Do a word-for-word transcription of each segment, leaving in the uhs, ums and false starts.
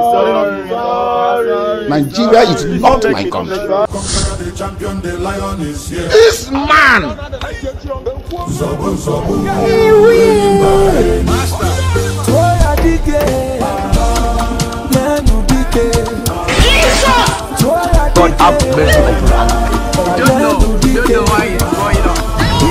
sorry, sorry. Nigeria is not my country. This man! God have mercy on us. You don't know, you don't know why it's going on.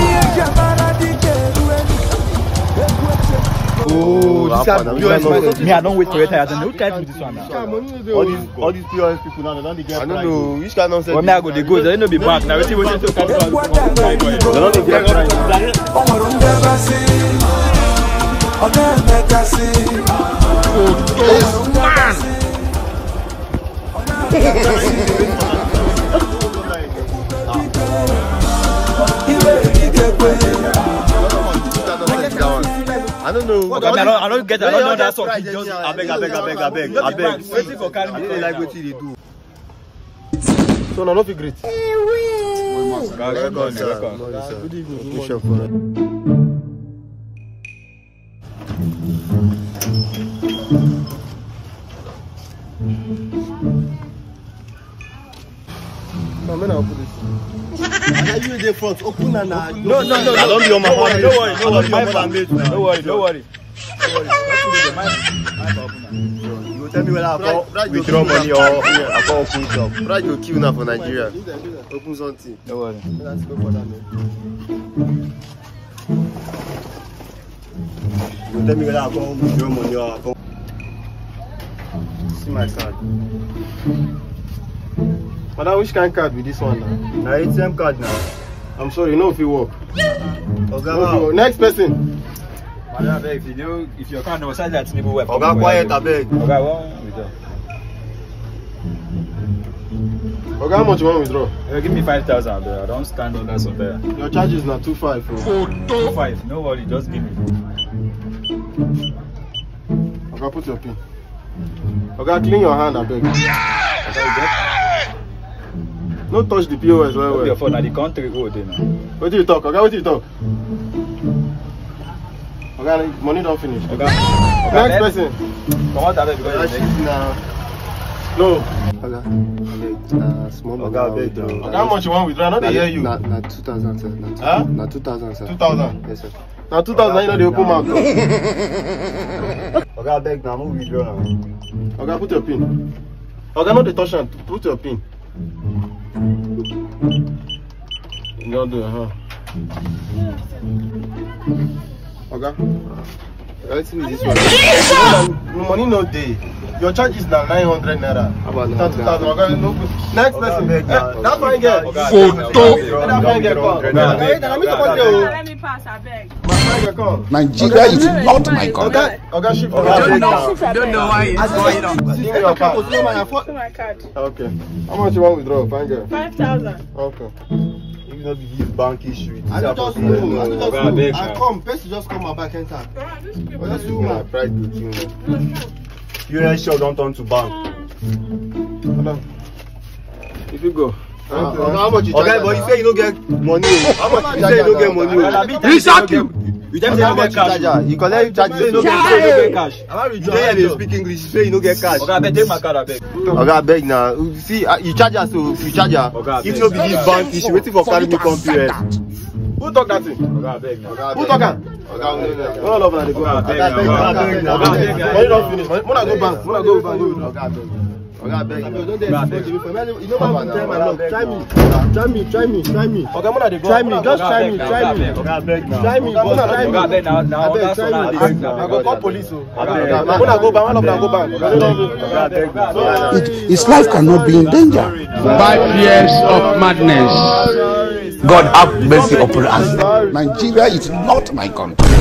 Oh, this is P O S. Me, I don't wait for your tires. No time with this one now. All these, all these P O S people now, they don't get. I don't know which kind of. When I go, they go. They don't be back. Now, see what to carry on. They don't get right. This man! I don't know. Okay, I don't, I don't get. I don't know that song. Just, I beg, I beg, I beg, I beg, I beg. Waiting for carry me. They like what they do. So now, no feel great. Good evening. No, man, I'll put this. You the front, open and no, no, no, no. I don't be on my phone. Don't worry, don't worry. My phone. Don't worry, don't worry. You will tell me whether I will withdraw money or I will open shop. Try to kill now for Nigeria. Open something. Don't worry. Let's go for that. You will tell me whether I will withdraw money or I will. See my card. Madam, which kind of card with this one now? Na A T M card now. I'm sorry, no if you work. Okay, no, next person. Madam, if you do, if your card no sign that people work. Okay, quiet, I beg. Okay, one withdraw. Okay, how much you want withdraw? Uh, give me five thousand. I don't stand on that somewhere. Your charge is not two five. Two five. No worry, just give me. Okay, put your pin. Okay, clean your hand, I beg. Okay, no touch the P O S well well. Your phone at the country road now. What do you talk? Okay, what do you talk? Okay, money don't finish. Okay. Okay. Next person. Come on, David, because you're now. No. Okay. Uh, small money. Okay, okay. How much you want withdraw? Not they hear you. Na na two thousand sir. Na two, huh? Na two thousand sir. Two thousand. Yes sir. Na two thousand. You know they open mouth. Okay, I beg now. Move withdraw now. Okay, put your pin. Okay, not the touch hand. Put your pin. You don't do it, huh? Okay. Let's see this one. Money no day. Your charge is now nine hundred naira. About two thousand. Okay, no. Next person. Okay, that's fine, girl. Photo. That's fine, girl. Let me pass, I beg. Nigeria is not my country. Okay, okay, shift. You don't know, you don't know why it's going on. See your card. To my card. Okay. How much you want withdraw? Fine, girl. Five thousand. Okay. If you not be give bank issue, I don't just move. I don't just move. I come. First, you just come my back enter. Let's do my pride with you. You ain't sure don't turn to bank. If you go. Uh, okay. How much you charge? Okay, but you say you don't get money. How much you say you don't get money? We shock you. You tell me you don't get cash. You collect charge. You don't get cash. You say you speak English. You say you don't get cash. Okay, I beg take my card. I beg. Okay, I beg now. See, you charge us, so you charge us. If you be this bank, you waiting for carry me come P O S. Who talk that thing? Okay, I beg now. Who talk that? All of them they go. Okay, I beg now. I beg now. Money don't finish. Wanna go bank? Wanna go bank? Okay, I beg. Okay, I beg. Don't dey expect me. You know what I'm trying my luck. Try me. Try me. Try me. Try me. Okay, Mona dey go. Try me. Just try me. Try me. Okay, I beg now. Try me. Mona try me. Okay, I beg now. Now that's all I beg. I go call police. Mona go bank. One of them go bank. Okay, I beg now. His life cannot be in danger. Five years of madness. God have mercy upon us. Nigeria is not my country.